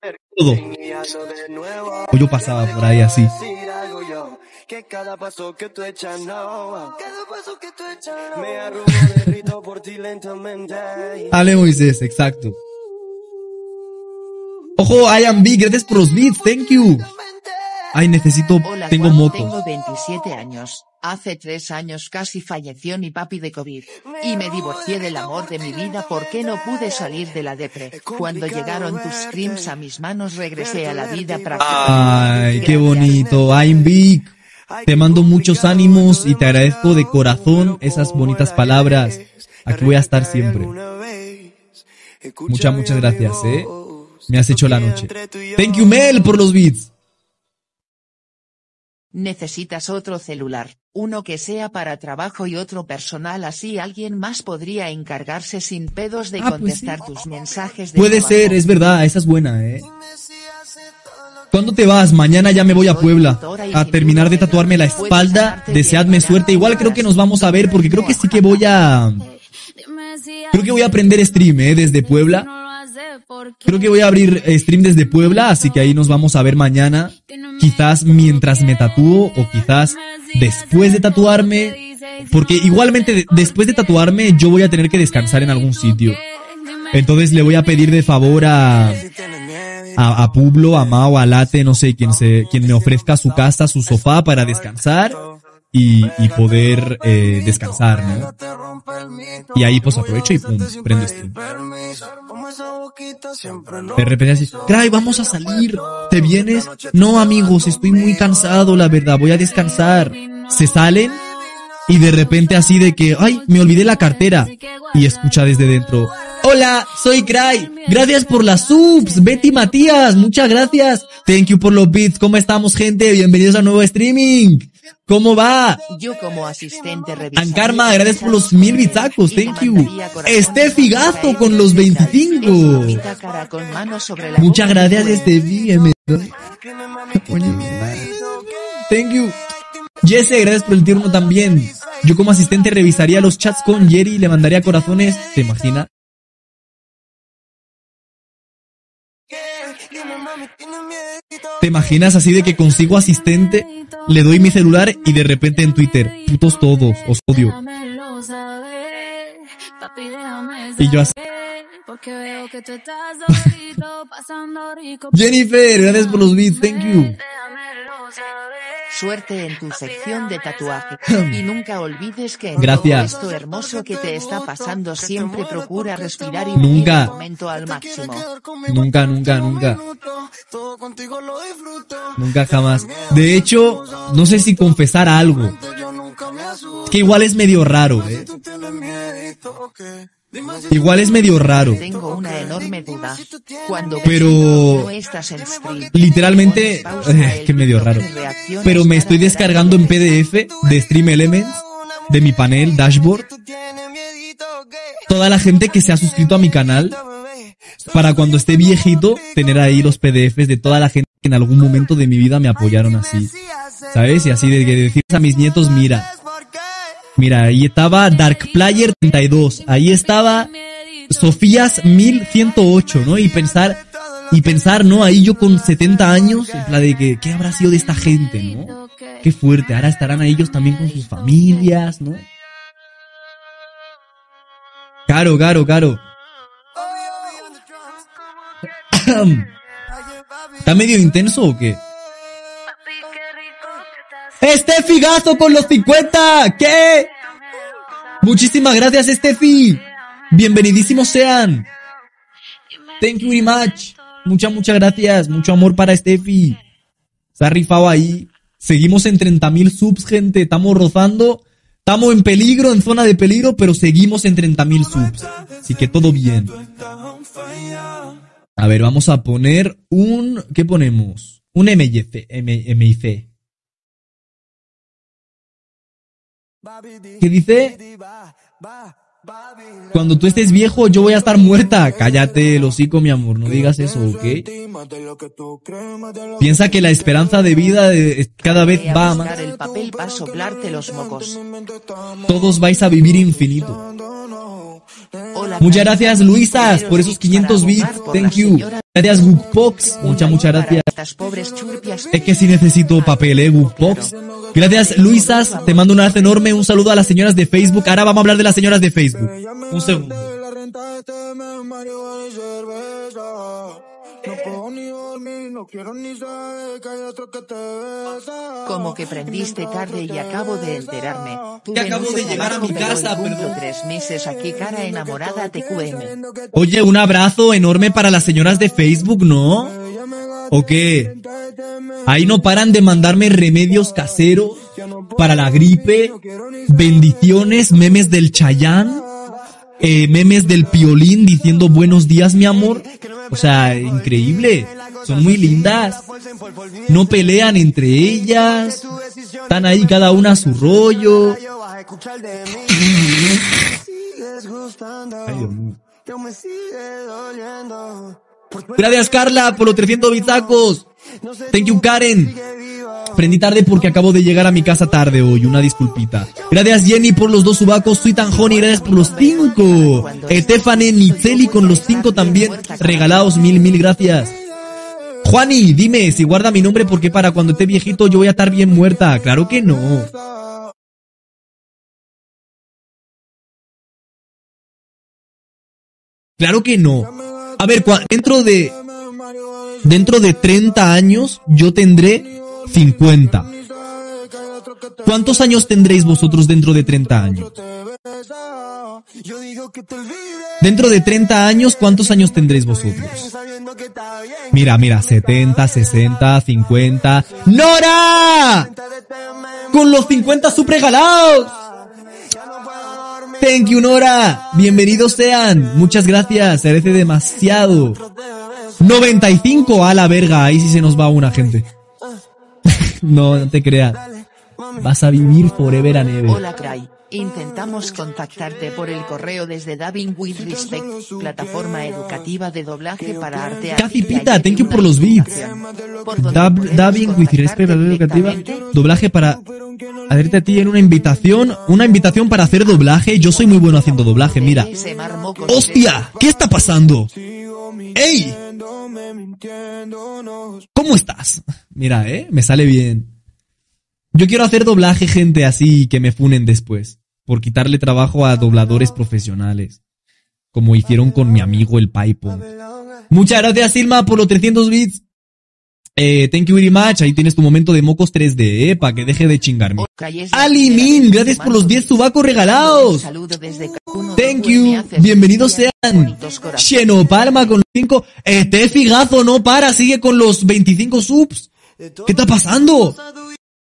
todo. O yo pasaba por ahí así. Ale Moisés, exacto. Ojo, I am big, gracias por los beats, thank you. Ay, necesito, Hola, tengo Juan, moco. Tengo 27 años. Hace 3 años casi falleció mi papi de COVID. Y me divorcié del amor de mi vida porque no pude salir de la depre. Cuando llegaron tus streams a mis manos regresé a la vida práctica. Ay, qué bonito. I'm big. Te mando muchos ánimos y te agradezco de corazón esas bonitas palabras. Aquí voy a estar siempre. Muchas gracias, Me has hecho la noche. Thank you, Mel, por los beats. Necesitas otro celular, uno que sea para trabajo y otro personal, así alguien más podría encargarse sin pedos de contestar pues sí. tus mensajes de Puede trabajo. ser, es verdad, esa es buena, ¿Cuándo te vas? Mañana ya me voy a Puebla a terminar de tatuarme la espalda. Deseadme suerte. Igual creo que nos vamos a ver porque creo que sí que voy a... Creo que voy a aprender stream, desde Puebla. Creo que voy a abrir stream desde Puebla, así que ahí nos vamos a ver mañana. Quizás mientras me tatúo o quizás después de tatuarme. Porque igualmente después de tatuarme yo voy a tener que descansar en algún sitio. Entonces le voy a pedir de favor a Publo, a Mao, a Late, no sé, quien me ofrezca su casa, su sofá para descansar y poder descansar, ¿no? Y ahí pues aprovecho y pum, prendo stream. De repente así, Cray, vamos a salir, ¿te vienes? No, amigos, estoy muy cansado, la verdad, voy a descansar. Se salen y de repente así de que, ay, me olvidé la cartera. Y escucha desde dentro, hola, soy Cray, gracias por las subs, Betty Matías, muchas gracias. Thank you por los beats, ¿cómo estamos, gente? Bienvenidos a un nuevo streaming. ¿Cómo va? Yo como asistente revisaría... Ankarma, gracias por los 1000 bitsacos, thank you. Steffi Gazo con los 25. Muchas gracias, Steffi. Thank you. Jesse, gracias por el tier 1 también. Yo como asistente revisaría los chats con Jerry y le mandaría corazones. ¿Te imaginas? ¿Te imaginas así de que consigo asistente, le doy mi celular y de repente en Twitter, putos todos, os odio? Y yo así. Jennifer, gracias por los beats, thank you. Suerte en tu sección de tatuaje. Y nunca olvides que en Gracias. todo esto hermoso que te está pasando siempre procura respirar y Nunca. vivir el momento al máximo. Nunca. Nunca jamás. De hecho, no sé si confesar algo. Que igual es medio raro, Igual es medio raro. Tengo una enorme duda. Cuando Pero no estás en stream, literalmente, que medio raro. Pero me estoy descargando en PDF de Stream Elements, de mi panel, dashboard, toda la gente que se ha suscrito a mi canal, para cuando esté viejito, tener ahí los PDFs de toda la gente que en algún momento de mi vida me apoyaron así. ¿Sabes? Y así de decirles a mis nietos, mira, ahí estaba Darkplayer 32, ahí estaba Sofías 1108, ¿no? Y pensar, ¿no? Ahí yo con 70 años, en plan de que, ¿qué habrá sido de esta gente, no? Qué fuerte, ahora estarán a ellos también con sus familias, ¿no? Claro. ¿Está medio intenso o qué? ¡Steffi Gazo con los 50! ¿Qué? Muchísimas gracias, Steffi. Bienvenidísimos sean. Thank you very much. Muchas gracias. Mucho amor para Steffi. Se ha rifado ahí. Seguimos en 30.000 subs, gente. Estamos rozando. Estamos en peligro, en zona de peligro, pero seguimos en 30.000 subs. Así que todo bien. A ver, vamos a poner un... ¿Qué ponemos? Un MIC. ¿Qué dice? Cuando tú estés viejo, yo voy a estar muerta. Cállate el hocico, mi amor, no digas eso, ¿ok? Piensa que la esperanza de vida cada vez va a más. El papel para soplarte los mocos. Todos vais a vivir infinito. Hola, Muchas gracias, Luisas, por esos 500 bits. Thank you. Gracias, Gugpox. Muchas gracias. Es que sí necesito papel, Gugpox. Gracias, Luisas. Te mando un abrazo enorme. Un saludo a las señoras de Facebook. Ahora vamos a hablar de las señoras de Facebook. Un segundo. Como que prendiste tarde y acabo de enterarme. Que acabo de llegar a mi casa, perdón. 3 meses aquí, cara enamorada TQM. Oye, un abrazo enorme para las señoras de Facebook, ¿no? ¿O qué? Ahí no paran de mandarme remedios caseros para la gripe, bendiciones, memes del Chayán, memes del Piolín diciendo buenos días, mi amor. O sea, increíble. Son muy lindas. No pelean entre ellas. Están ahí cada una a su rollo. Ay, Dios mío. Gracias, Carla, por los 300 bitacos. Thank you, Karen. Prendí tarde porque acabo de llegar a mi casa tarde hoy, una disculpita. Gracias, Jenny, por los 2 subacos. Sweet and Honey, gracias por los 5. Estefane Nitzeli con los 5 también. Regalaos, mil gracias. Juani, dime, si guarda mi nombre porque para cuando esté viejito yo voy a estar bien muerta. Claro que no. Claro que no. A ver, dentro de 30 años yo tendré 50. ¿Cuántos años tendréis vosotros dentro de 30 años? Dentro de 30 años, ¿cuántos años tendréis vosotros? Mira, 70, 60, 50... ¡Nora! ¡Con los 50 subregalados! Thank you, Nora. Bienvenidos sean. Muchas gracias. Se agradece demasiado. 95 a la verga. Ahí sí se nos va una gente. No te creas. Vas a vivir forever and ever. Hola, Cray. Intentamos contactarte por el correo desde Dubbing with Respect, plataforma educativa de doblaje para arte. Cacipita, thank you por los beats. Dubbing with Respect, educativa, doblaje para adherirte a ti en una invitación para hacer doblaje. Yo soy muy bueno haciendo doblaje, mira. ¡Hostia! ¿Qué está pasando? ¡Ey! ¿Cómo estás? Mira, me sale bien. Yo quiero hacer doblaje, gente, así que me funen después. Por quitarle trabajo a dobladores profesionales. Como hicieron con mi amigo el Paipo. Muchas gracias, Silma, por los 300 bits. Thank you very much. Ahí tienes tu momento de mocos 3D, para que deje de chingarme. Alimin, gracias por los 10 subacos regalados. Thank you. Bienvenidos sean. Xeno Palma con los 5. Figazo no para, sigue con los 25 subs. ¿Qué está pasando?